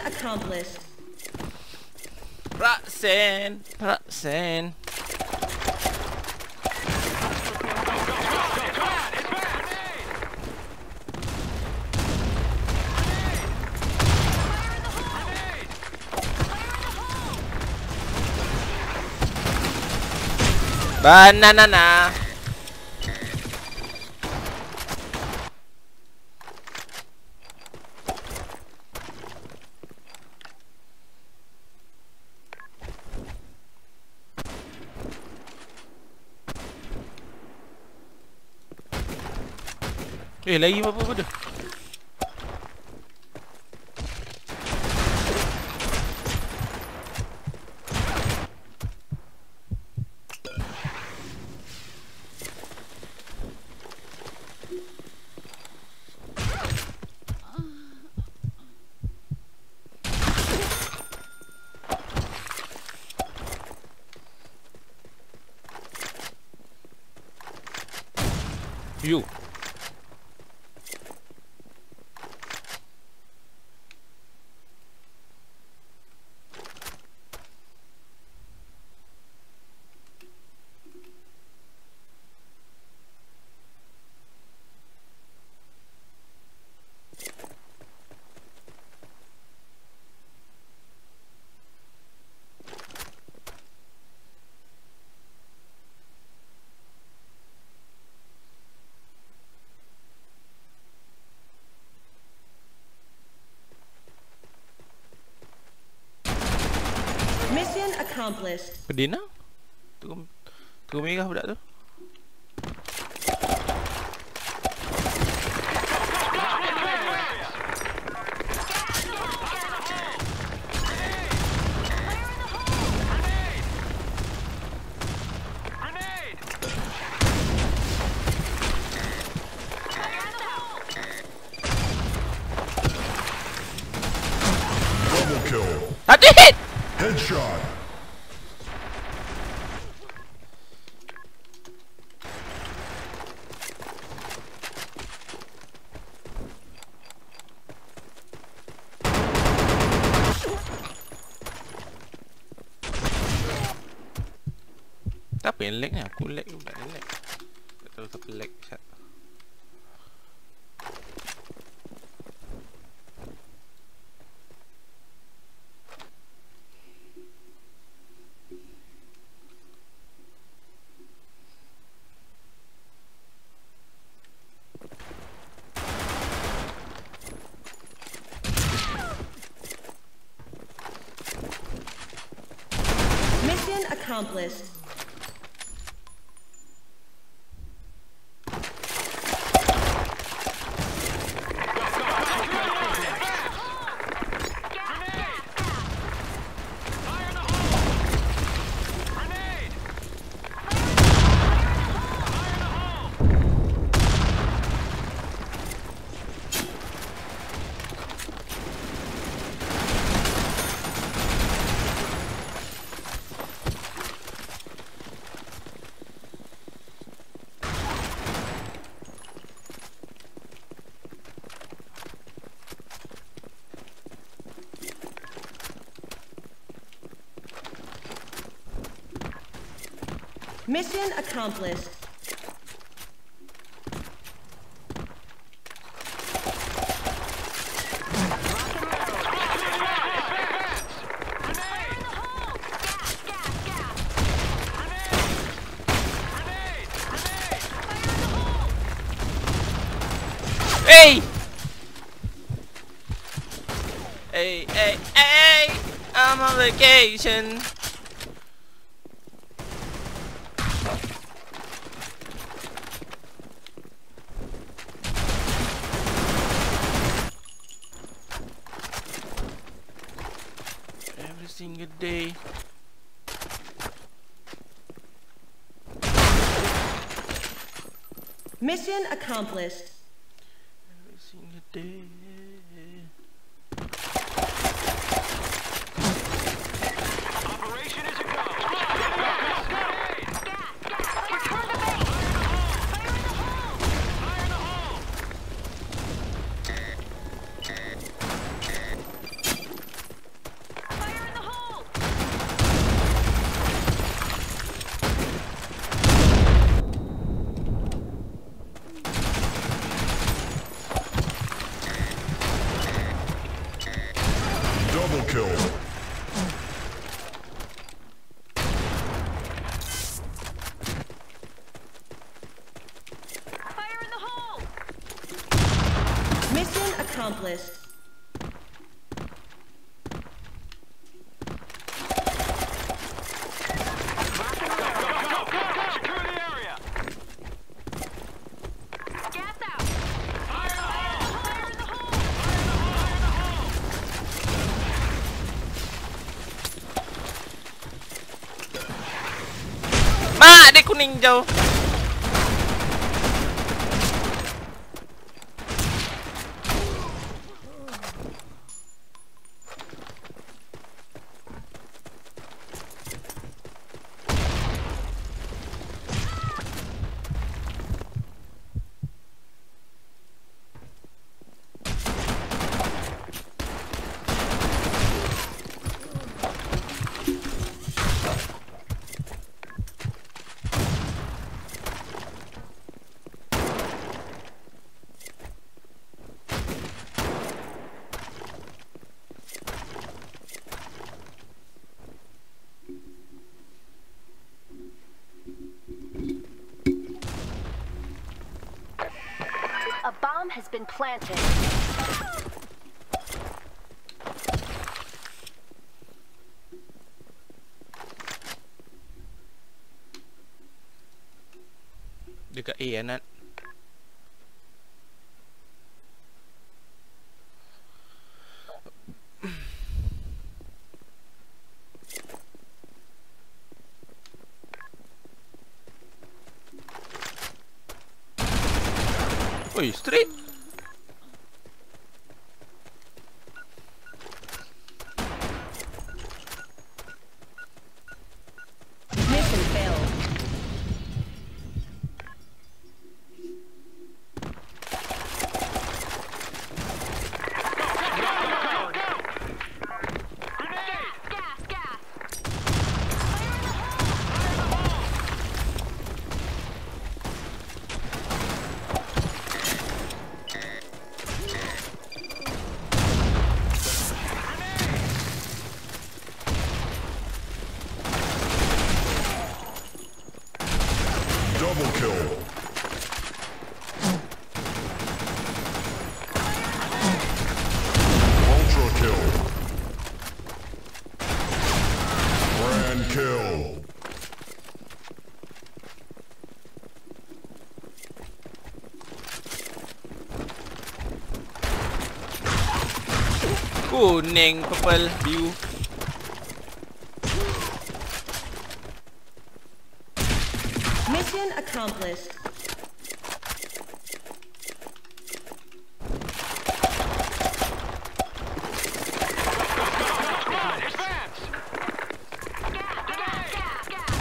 accomplished. Raksen. Banana. Lagi apa dia? You. Mission accomplished. Pedina? Tunggu merah budak tu. Double kill. Satu hit! Headshot. Siapa yang lag ni? Aku lag juga ni lag. Tak tahu siapa lag. Mission accomplished. Mission accomplished. Hey! Hey! I'm on vacation. Every single day. Mission accomplished. Every single day. Operation is a go. Fire in the hole. accomplished. Secure the area. Gas out. Fire in the hole. Fire in the hole. Mak, dia kuning jauh. A bomb has been planted. Dekat A, Anat. Oi, straight. Mission failed. Grenade. Gas. Double kill. Ultra kill. Grand kill. Kuning, purple, biru. Mission accomplished. Advance. Gas.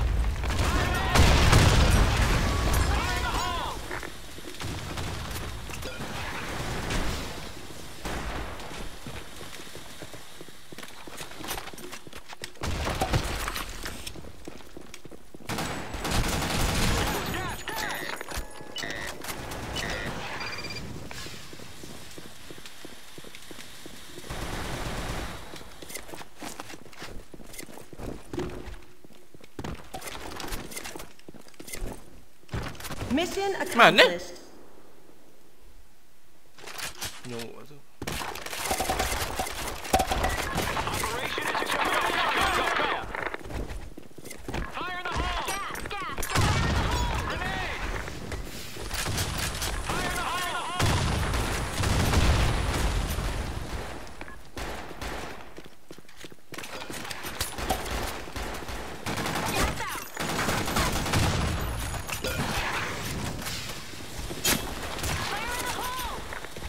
Mission Mana? accomplished. Nyok tu. Operation is successful. Fire in the hole. Gas. Grenade. Fire in the hole. Gas out. Fire in the hole.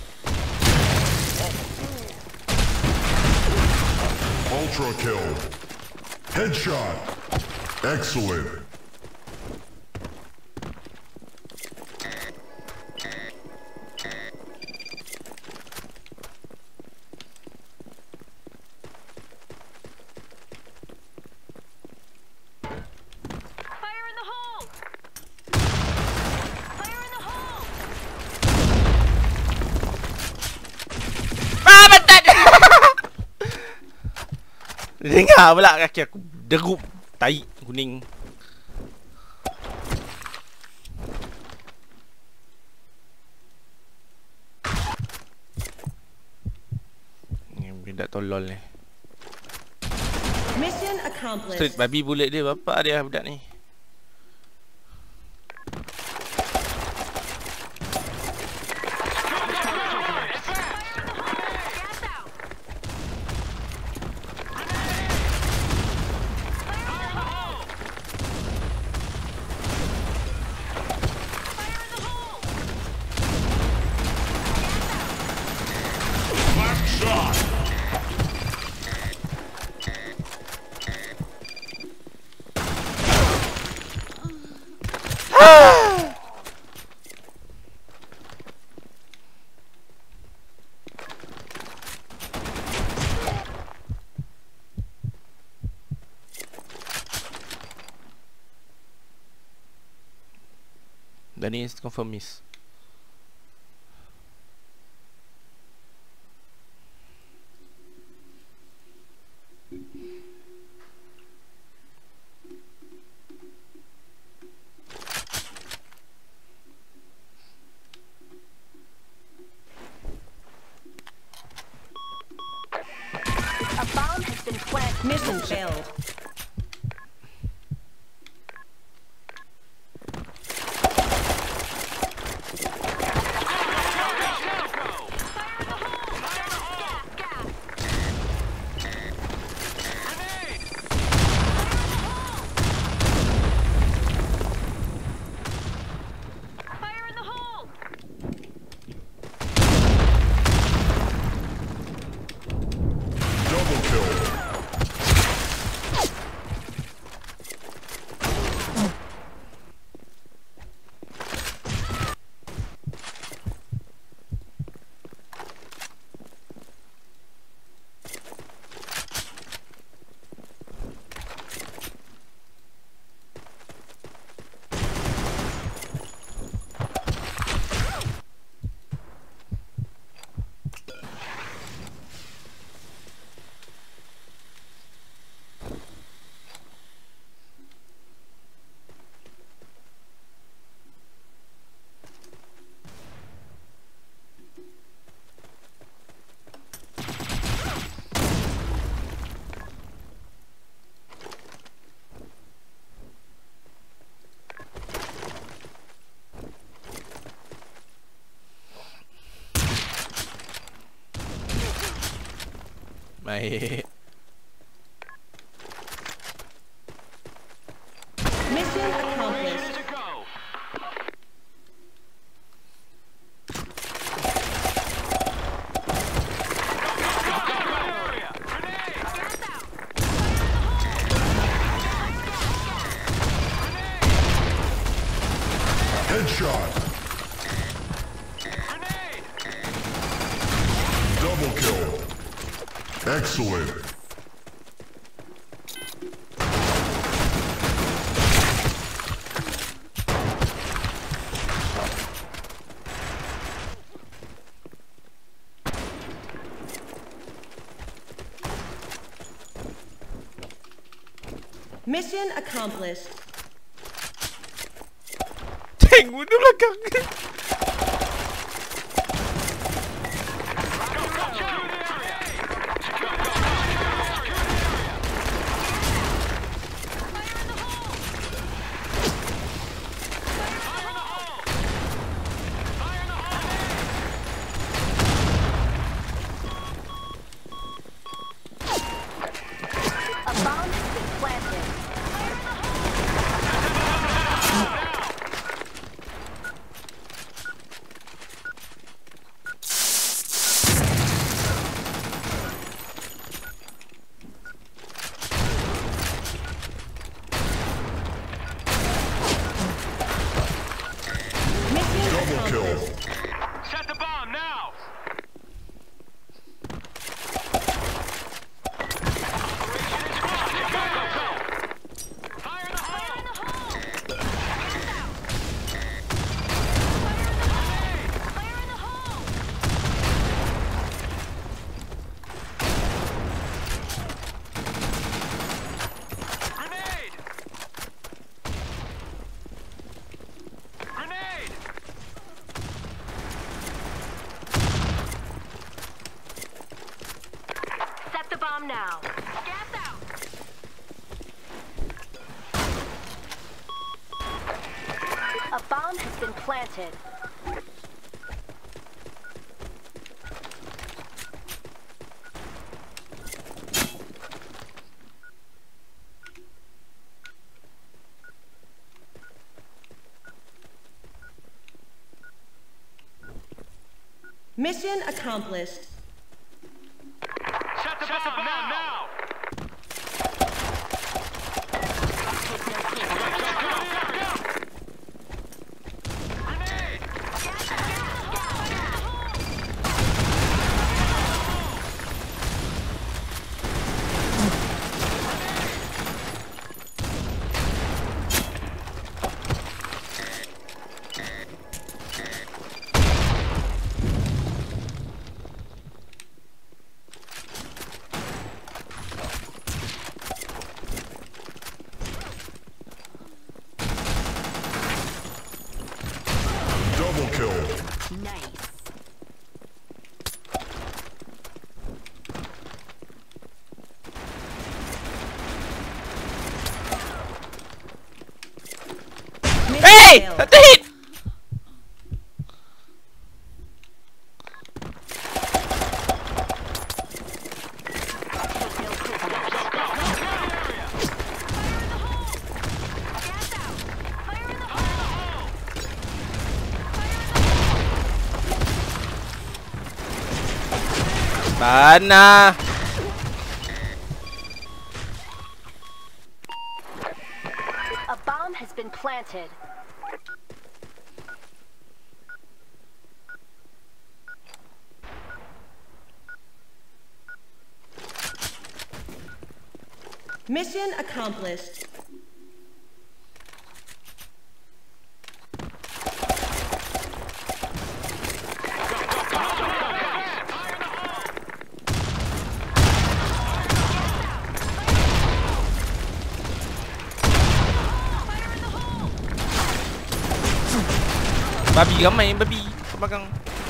Ultra kill. Headshot. Excellent. Fire in the hole. Fire in the hole. Ah, bantat! Dia dengar pula kaki aku derup. Tai kuning. Budak tolol ni. Mission Straight accomplished. babi bullet dia. Bapak dia budak ni. Gas out. Fire in the hole. Black shot. Dan ni confirm miss. A bomb has been planted. Mission failed. Fire in the hole. Double kill. Baik. Mission accomplished. Ready to go. Area. Grenade. Gas out. Headshot. Grenade. Double kill. Excellent. Mission accomplished. Tank bunuh belakang. A bomb has been planted. Mission Double kill. accomplished. Set the bomb now. Fire in the hole. Fire in the hole. Grenade. Grenade. now. Gas out. A bomb has been planted. Mission accomplished. Set the bomb now. Grenade! Double kill. Nice. Mission Hey! failed. Satu hit! Mana? A bomb has been planted. Mission accomplished. Babi ramai babi kat belakang.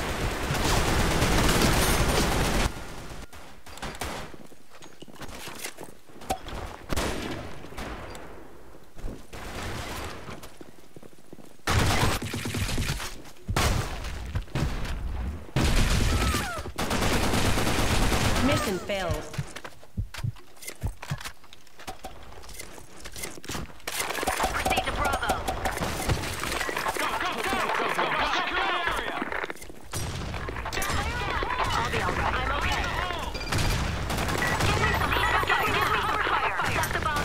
Mission failed. Proceed to Bravo. I'll be alright. I'm okay. Give me some fire. Give me some fire. Set the bomb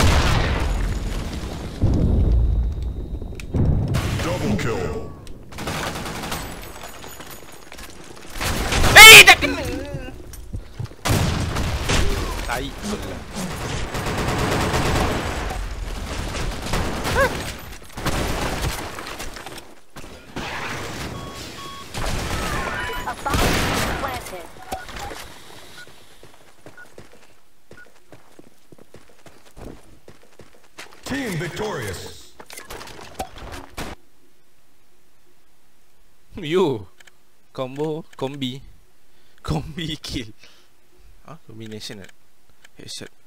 down. Double kill. Eh, tak kena. Tai betul. A bomb has been planted. Team victorious. You combi kill. Ah, combination. Headshot.